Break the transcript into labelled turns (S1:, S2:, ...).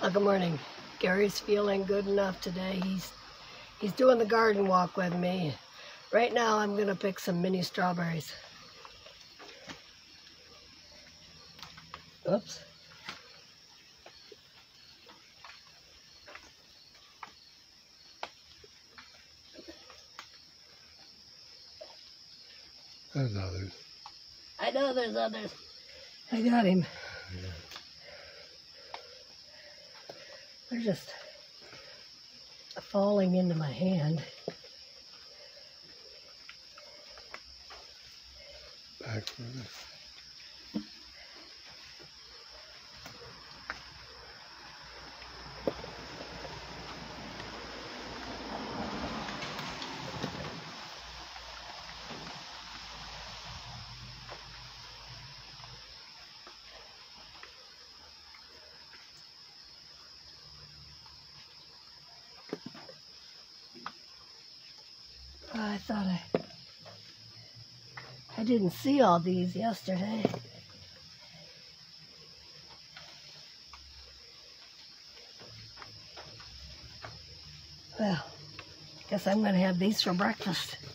S1: Good morning. Gary's feeling good enough today. He's doing the garden walk with me. Right now I'm gonna pick some mini strawberries. Oops.
S2: There's others.
S1: I know there's others. I got him.
S2: Yeah.
S1: They're just falling into my hand.
S2: Back further.
S1: I thought I didn't see all these yesterday. Well, guess I'm gonna have these for breakfast.